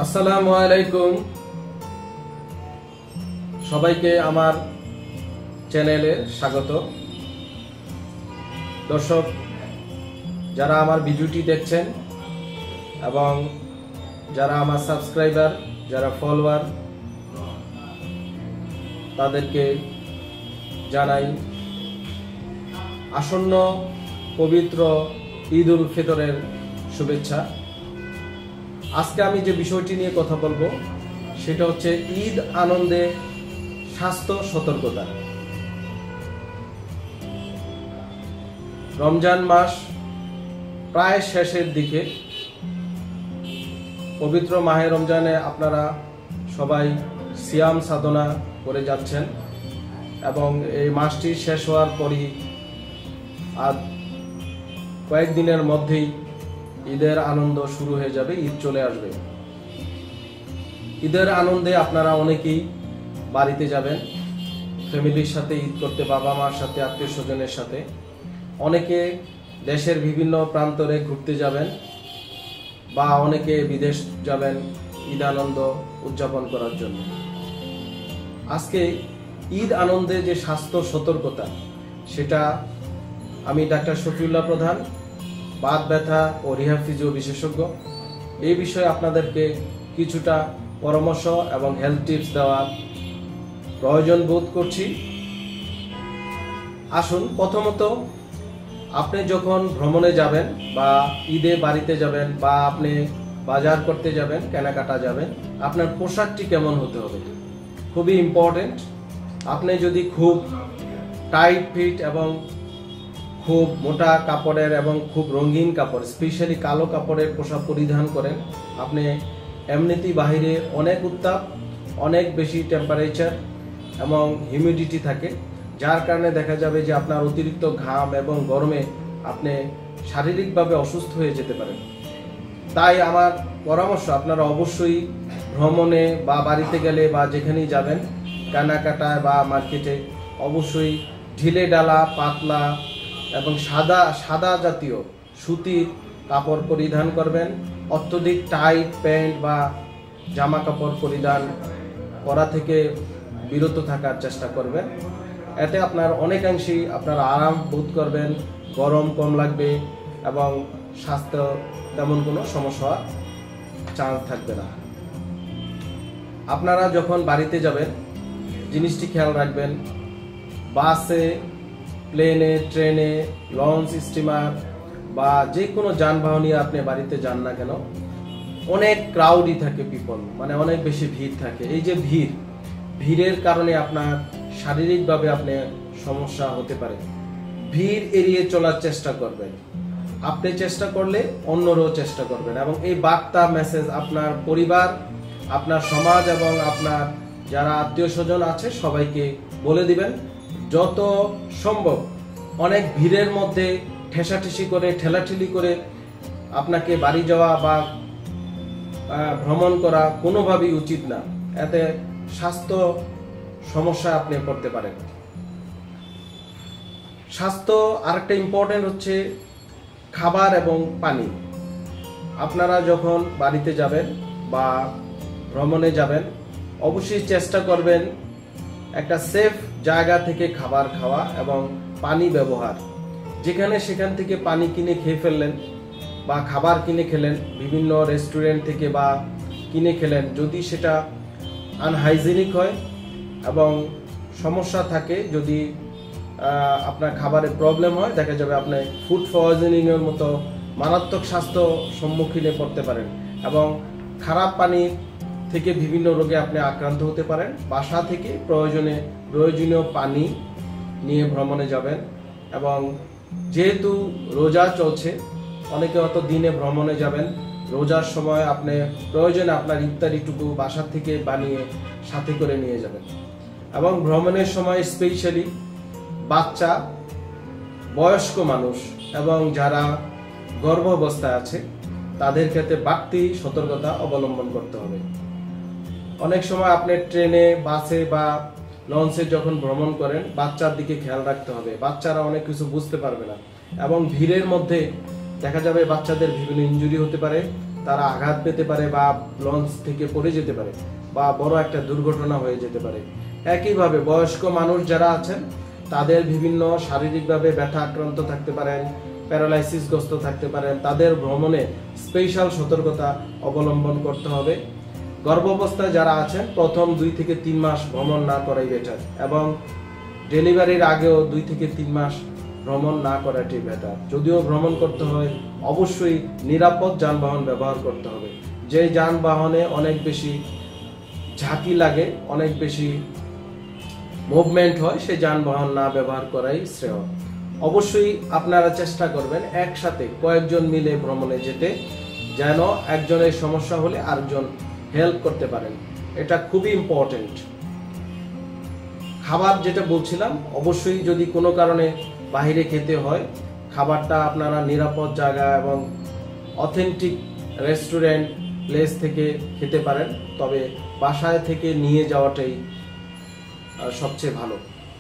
আসসালামু আলাইকুম সবাইকে আমার চ্যানেলে স্বাগত। দর্শক যারা আমার ভিডিওটি দেখছেন এবং যারা আমার সাবস্ক্রাইবার, যারা ফলোয়ার, তাদেরকে জানাই আসন্ন পবিত্র ঈদ উল ফিতরের শুভেচ্ছা। আজকে আমি যে বিষয়টি নিয়ে কথা বলবো সেটা হচ্ছে ঈদ আনন্দে স্বাস্থ্য সতর্কতা। রমজান মাস প্রায় শেষের দিকে। পবিত্র মাহে রমজানে আপনারা সবাই সিয়াম সাধনা করে যাচ্ছেন এবং এই মাসটি শেষ হওয়ার পরই আর কয়েকদিনের মধ্যেই ঈদের আনন্দ শুরু হয়ে যাবে, ঈদ চলে আসবে। ঈদের আনন্দে আপনারা অনেকেই বাড়িতে যাবেন, ফ্যামিলির সাথে ঈদ করতে, বাবা মার সাথে, আত্মীয় স্বজনের সাথে। অনেকে দেশের বিভিন্ন প্রান্তরে ঘুরতে যাবেন বা অনেকে বিদেশ যাবেন ঈদ আনন্দ উদযাপন করার জন্য। আজকে ঈদ আনন্দে যে স্বাস্থ্য সতর্কতা, সেটা আমি ডাক্তার শফিউল্লাহ প্রধান, বাত ব্যথা ও রিহ্যাব ফিজিও বিশেষজ্ঞ, এই বিষয়ে আপনাদেরকে কিছুটা পরামর্শ এবং হেলথ টিপস দেওয়ার প্রয়োজন বোধ করছি। আসুন, প্রথমত আপনি যখন ভ্রমণে যাবেন বা ঈদে বাড়িতে যাবেন বা আপনি বাজার করতে যাবেন, কেনাকাটা যাবেন, আপনার পোশাকটি কেমন হতে হবে খুবই ইম্পর্টেন্ট। আপনি যদি খুব টাইট ফিট এবং খুব মোটা কাপড়ের এবং খুব রঙিন কাপড়, স্পেশালি কালো কাপড়ের পোশাক পরিধান করেন, আপনি এমনিতেই বাহিরে অনেক উত্তাপ, অনেক বেশি টেম্পারেচার এবং হিউমিডিটি থাকে, যার কারণে দেখা যাবে যে আপনার অতিরিক্ত ঘাম এবং গরমে আপনি শারীরিকভাবে অসুস্থ হয়ে যেতে পারেন। তাই আমার পরামর্শ, আপনারা অবশ্যই ভ্রমণে বা বাড়িতে গেলে বা যেখানেই যাবেন, কেনাকাটায় বা মার্কেটে, অবশ্যই ঢিলে ডালা, পাতলা এবং সাদা জাতীয় সুতির কাপড় পরিধান করবেন। অত্যধিক টাইট প্যান্ট বা জামা কাপড় পরিধান করা থেকে বিরত থাকার চেষ্টা করবেন। এতে আপনার অনেকাংশেই আপনারা আরাম বোধ করবেন, গরম কম লাগবে এবং স্বাস্থ্য তেমন কোনো সমস্যা হওয়ার চান্স থাকবে না। আপনারা যখন বাড়িতে যাবেন জিনিসটি খেয়াল রাখবেন, বাসে, প্লেনে, ট্রেনে, লঞ্চ, স্টিমার বা যে কোনো যানবাহন নিয়ে আপনি বাড়িতে যান না কেন, অনেক ক্রাউডই থাকে, পিপল, মানে অনেক বেশি ভিড় থাকে। এই যে ভিড়ের কারণে আপনার শারীরিকভাবে আপনি সমস্যা হতে পারে। ভিড় এড়িয়ে চলার চেষ্টা করবেন, আপনি চেষ্টা করলে অন্যরাও চেষ্টা করবেন এবং এই বার্তা মেসেজ আপনার পরিবার, আপনার সমাজ এবং আপনার যারা আত্মীয় স্বজন আছে সবাইকে বলে দিবেন। যত সম্ভব অনেক ভিড়ের মধ্যে ঠেসাঠেসি করে, ঠেলাঠেলি করে আপনাকে বাড়ি যাওয়া বা ভ্রমণ করা কোনোভাবেই উচিত না। এতে স্বাস্থ্য সমস্যা আপনি পড়তে পারেন। স্বাস্থ্য আরেকটা ইম্পর্টেন্ট হচ্ছে খাবার এবং পানি। আপনারা যখন বাড়িতে যাবেন বা ভ্রমণে যাবেন, অবশ্যই চেষ্টা করবেন একটা সেফ জায়গা থেকে খাবার খাওয়া এবং পানি ব্যবহার। যেখানে সেখান থেকে পানি কিনে খেয়ে ফেললেন বা খাবার কিনে খেলেন বিভিন্ন রেস্টুরেন্ট থেকে বা কিনে খেলেন, যদি সেটা আনহাইজেনিক হয় এবং সমস্যা থাকে, যদি আপনার খাবারে প্রবলেম হয়, দেখা যাবে আপনি ফুড পয়জনিংয়ের মতো মারাত্মক স্বাস্থ্য সম্মুখীনে পড়তে পারেন এবং খারাপ পানি থেকে বিভিন্ন রোগে আপনি আক্রান্ত হতে পারেন। বাসা থেকে প্রয়োজনীয় পানি নিয়ে ভ্রমণে যাবেন এবং যেহেতু রোজা চলছে, অনেকে অত দিনে ভ্রমণে যাবেন, রোজার সময় আপনি প্রয়োজনে আপনার ইফতারিটুকু বাসা থেকে বানিয়ে সাথে করে নিয়ে যাবেন এবং ভ্রমণের সময় স্পেশালি বাচ্চা, বয়স্ক মানুষ এবং যারা গর্ভাবস্থায় আছে তাদের ক্ষেত্রে বাড়তি সতর্কতা অবলম্বন করতে হবে। অনেক সময় আপনি ট্রেনে, বাসে বা লঞ্চে যখন ভ্রমণ করেন, বাচ্চার দিকে খেয়াল রাখতে হবে। বাচ্চারা অনেক কিছু বুঝতে পারবে না এবং ভিড়ের মধ্যে দেখা যাবে বাচ্চাদের বিভিন্ন ইনজুরি হতে পারে, তারা আঘাত পেতে পারে বা লঞ্চ থেকে পড়ে যেতে পারে বা বড় একটা দুর্ঘটনা হয়ে যেতে পারে। একইভাবে বয়স্ক মানুষ যারা আছেন তাদের বিভিন্ন শারীরিকভাবে ব্যথা আক্রান্ত থাকতে পারেন, প্যারালাইসিসগ্রস্ত থাকতে পারেন, তাদের ভ্রমণে স্পেশাল সতর্কতা অবলম্বন করতে হবে। গর্ভাবস্থায় যারা আছেন প্রথম 2 থেকে 3 মাস ভ্রমণ না করাই বেটার, এবং ডেলিভারির আগেও 2 থেকে 3 মাস ভ্রমণ না করাটাই বেটার। যদিও ভ্রমণ করতে হয় অবশ্যই নিরাপদ যানবাহন ব্যবহার করতে হবে। যে যানবাহনে অনেক বেশি ঝাঁকি লাগে, অনেক বেশি মুভমেন্ট হয়, সেই যানবাহন না ব্যবহার করাই শ্রেয়। অবশ্যই আপনারা চেষ্টা করবেন একসাথে কয়েকজন মিলে ভ্রমণে যেতে, যেন একজনের সমস্যা হলে আরেকজন হেল্প করতে পারেন। এটা খুবই ইম্পর্টেন্ট। খাবার যেটা বলছিলাম, অবশ্যই যদি কোনো কারণে বাইরে খেতে হয়, খাবারটা আপনারা নিরাপদ জায়গা এবং অথেন্টিক রেস্টুরেন্ট প্লেস থেকে খেতে পারেন, তবে বাসায় থেকে নিয়ে যাওয়াটাই সবচেয়ে ভালো।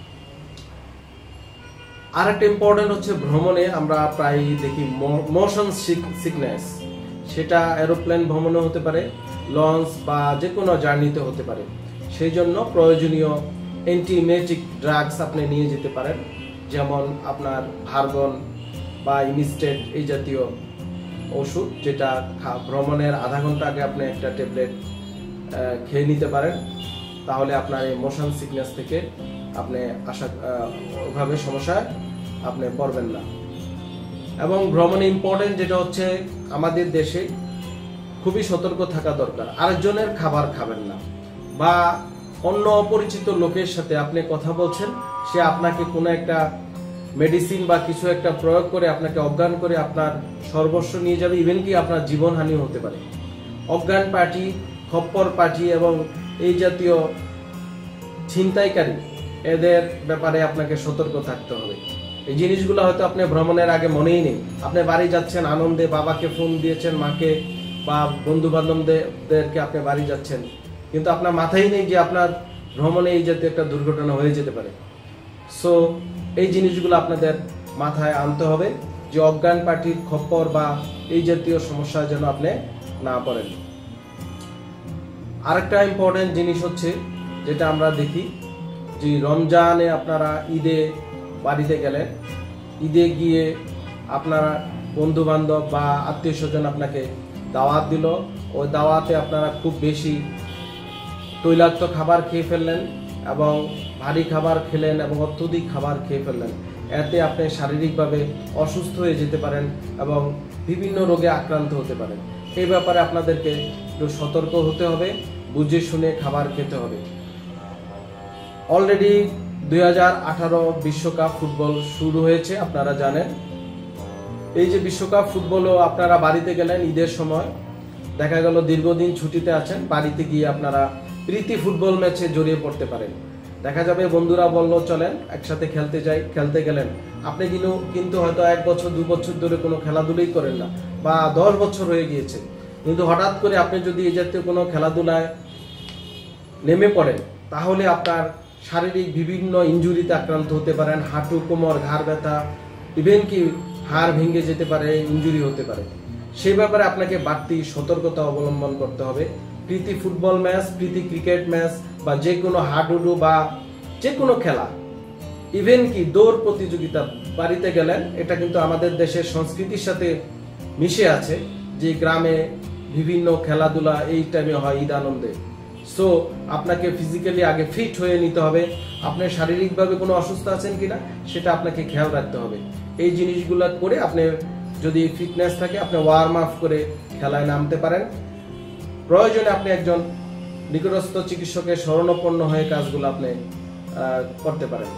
আর একটা ইম্পর্টেন্ট হচ্ছে, ভ্রমণে আমরা প্রায় দেখি মোশন সিকনেস, সেটা এরোপ্লেন ভ্রমণে হতে পারে, লঞ্চ বা যে কোনো জার্নিতে হতে পারে। সেই জন্য প্রয়োজনীয় অ্যান্টিমেটিক ড্রাগস আপনি নিয়ে যেতে পারেন, যেমন আপনার ভার্গন বা ইমিস্টেট এই জাতীয় ওষুধ, যেটা ভ্রমণের আধা ঘন্টা আগে আপনি একটা ট্যাবলেট খেয়ে নিতে পারেন। তাহলে আপনার এই মোশন সিকনেস থেকে আপনি ওভাবে সমস্যায় আপনি পড়বেন না। এবং ভ্রমণে ইম্পর্টেন্ট যেটা হচ্ছে, আমাদের দেশে খুবই সতর্ক থাকা দরকার। আরেকজনের খাবার খাবেন না, বা অন্য অপরিচিত লোকের সাথে আপনি কথা বলছেন, সে আপনাকে কোনো একটা মেডিসিন বা কিছু একটা প্রয়োগ করে আপনাকে অজ্ঞান করে আপনার সর্বস্ব নিয়ে যাবে, ইভেন কি আপনার জীবনহানিও হতে পারে। অজ্ঞান পার্টি, খপ্পর পার্টি এবং এই জাতীয় ছিনতাইকারী, এদের ব্যাপারে আপনাকে সতর্ক থাকতে হবে। এই জিনিসগুলো হয়তো আপনি ভ্রমণের আগে মনেই নেই। আপনি বাড়ি যাচ্ছেন আনন্দে, বাবাকে ফোন দিয়েছেন, মাকে বা বন্ধু বান্ধবদেরকে আপনি বাড়ি যাচ্ছেন, কিন্তু আপনার মাথায় নেই যে আপনার ভ্রমণে এই জাতীয় একটা দুর্ঘটনা হয়ে যেতে পারে। সো এই জিনিসগুলো আপনাদের মাথায় আনতে হবে, যে অজ্ঞান পার্টির খপ্পর বা এই জাতীয় সমস্যা যেন আপনি না পড়েন। আরেকটা ইম্পর্টেন্ট জিনিস হচ্ছে, যেটা আমরা দেখি যে রমজানে আপনারা ঈদে বাড়িতে গেলেন, ঈদে গিয়ে আপনারা বন্ধু বান্ধব বা আত্মীয় স্বজন আপনাকে দাওয়াত দিল, ওই দাওয়াতে আপনারা খুব বেশি তৈলাক্ত খাবার খেয়ে ফেললেন এবং ভারী খাবার খেলেন এবং অত্যধিক খাবার খেয়ে ফেললেন। এতে আপনি শারীরিকভাবে অসুস্থ হয়ে যেতে পারেন এবং বিভিন্ন রোগে আক্রান্ত হতে পারেন। এই ব্যাপারে আপনাদেরকে একটু সতর্ক হতে হবে, বুঝে শুনে খাবার খেতে হবে। অলরেডি 2018 বিশ্বকাপ ফুটবল শুরু হয়েছে, আপনারা জানেন। এই যে বিশ্বকাপ ফুটবলও আপনারা বাড়িতে গেলেন ঈদের সময়, দেখা গেল দীর্ঘদিন ছুটিতে আছেন, বাড়িতে গিয়ে আপনারা প্রীতি ফুটবল ম্যাচে জড়িয়ে পড়তে পারেন। দেখা যাবে বন্ধুরা বলল চলেন একসাথে খেলতে যাই, খেলতে গেলেন। আপনি কিন্তু হয়তো 1 বছর 2 বছর ধরে কোনো খেলাধুলাই করেন না, বা 10 বছর হয়ে গিয়েছে, কিন্তু হঠাৎ করে আপনি যদি এই জাতীয় কোনো খেলাধুলায় নেমে পড়েন, তাহলে আপনার শারীরিক বিভিন্ন ইনজুরিতে আক্রান্ত হতে পারেন। হাঁটু, কোমর, ঘাড় ব্যথা, ইভেন কি হাড় ভেঙে যেতে পারে, ইনজুরি হতে পারে। সেই ব্যাপারে আপনাকে বাড়তি সতর্কতা অবলম্বন করতে হবে। প্রীতি ফুটবল ম্যাচ, প্রীতি ক্রিকেট ম্যাচ বা যে কোনো হাডুডু বা যে কোনো খেলা, ইভেন কি দৌড় প্রতিযোগিতা বাড়িতে গেলেন, এটা কিন্তু আমাদের দেশের সংস্কৃতির সাথে মিশে আছে, যে গ্রামে বিভিন্ন খেলাধুলা এই টাইমে হয় ঈদ আনন্দে। সো আপনাকে ফিজিক্যালি আগে ফিট হয়ে নিতে হবে। আপনি শারীরিকভাবে কোনো অসুস্থ আছেন কিনা সেটা আপনাকে খেয়াল রাখতে হবে। এই জিনিসগুলো করে আপনি যদি ফিটনেস থাকে, আপনি ওয়ার্ম আপ করে খেলায় নামতে পারেন। প্রয়োজনে আপনি একজন নিকটস্থ চিকিৎসকের শরণাপন্ন হয়ে কাজগুলো আপনি করতে পারেন।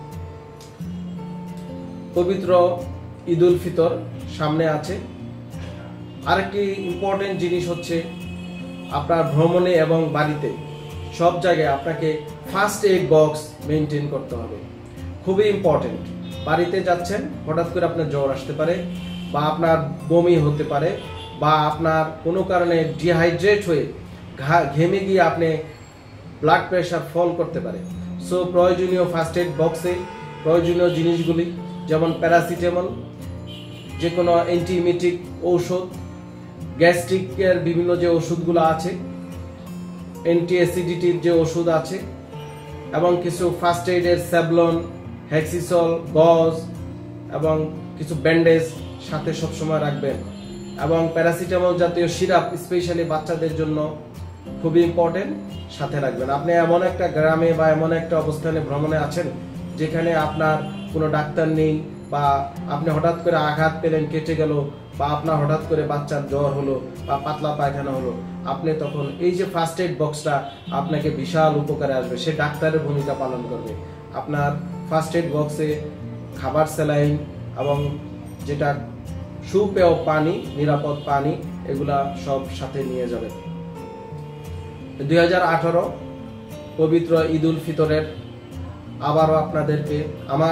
পবিত্র ঈদ উল ফিতর সামনে আছে। আরেকটি ইম্পর্টেন্ট জিনিস হচ্ছে, আপনার ভ্রমণে এবং বাড়িতে সব জায়গায় আপনাকে ফার্স্ট এইড বক্স মেনটেন করতে হবে, খুবই ইম্পর্টেন্ট। বাড়িতে যাচ্ছেন, হঠাৎ করে আপনার জ্বর আসতে পারে, বা আপনার বমি হতে পারে, বা আপনার কোনো কারণে ডিহাইড্রেট হয়ে ঘেমে গিয়ে আপনি ব্লাড প্রেশার ফল করতে পারে। সো প্রয়োজনীয় ফার্স্ট এইড বক্সে প্রয়োজনীয় জিনিসগুলি, যেমন প্যারাসিটামল, যে কোনো অ্যান্টিমিটিক ঔষধ, গ্যাস্ট্রিকের বিভিন্ন যে ওষুধগুলো আছে, অ্যান্টি অ্যাসিডিটির যে ওষুধ আছে, এবং কিছু ফার্স্ট এইডের স্যাভলন, হেক্সিসল, গজ এবং কিছু ব্যান্ডেজ সাথে সবসময় রাখবেন। এবং প্যারাসিটামল জাতীয় সিরাপ স্পেশালি বাচ্চাদের জন্য খুবই ইম্পর্টেন্ট, সাথে রাখবেন। আপনি এমন একটা গ্রামে বা এমন একটা অবস্থানে ভ্রমণে আছেন যেখানে আপনার কোনো ডাক্তার নেই, বা আপনি হঠাৎ করে আঘাত পেলেন, কেটে গেল, বা আপনার হঠাৎ করে বাচ্চার জ্বর হলো বা পাতলা পায়খানা হলো, আপনি তখন এই যে ফার্স্ট এইড বক্সটা আপনাকে বিশাল উপকারে আসবে। সে ডাক্তারের ভূমিকা পালন করবে। আপনার ফার্স্ট এইড বক্সে খাবার, স্যালাইন এবং যেটা সুপেয় পানি, নিরাপদ পানি, এগুলা সব সাথে নিয়ে যাবেন। 2018 পবিত্র ঈদ উল ফিতরের আবারও আপনাদেরকে আমার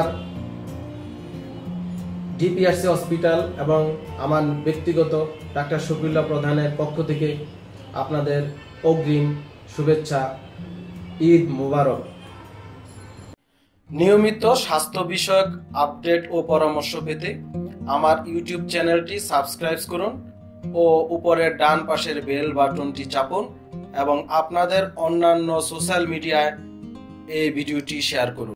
ডিপিআরসি হসপিটাল এবং আমার ব্যক্তিগত ডাক্তার শফিউল্লাহ প্রধানের পক্ষ থেকে আপনাদের অগ্রিম শুভেচ্ছা। ঈদ মুবারক। নিয়মিত স্বাস্থ্য বিষয়ক আপডেট ও পরামর্শ পেতে আমার ইউটিউব চ্যানেলটি সাবস্ক্রাইব করুন ও উপরের ডান পাশের বেল বাটনটি চাপুন, এবং আপনাদের অন্যান্য সোশ্যাল মিডিয়ায় এই ভিডিওটি শেয়ার করুন।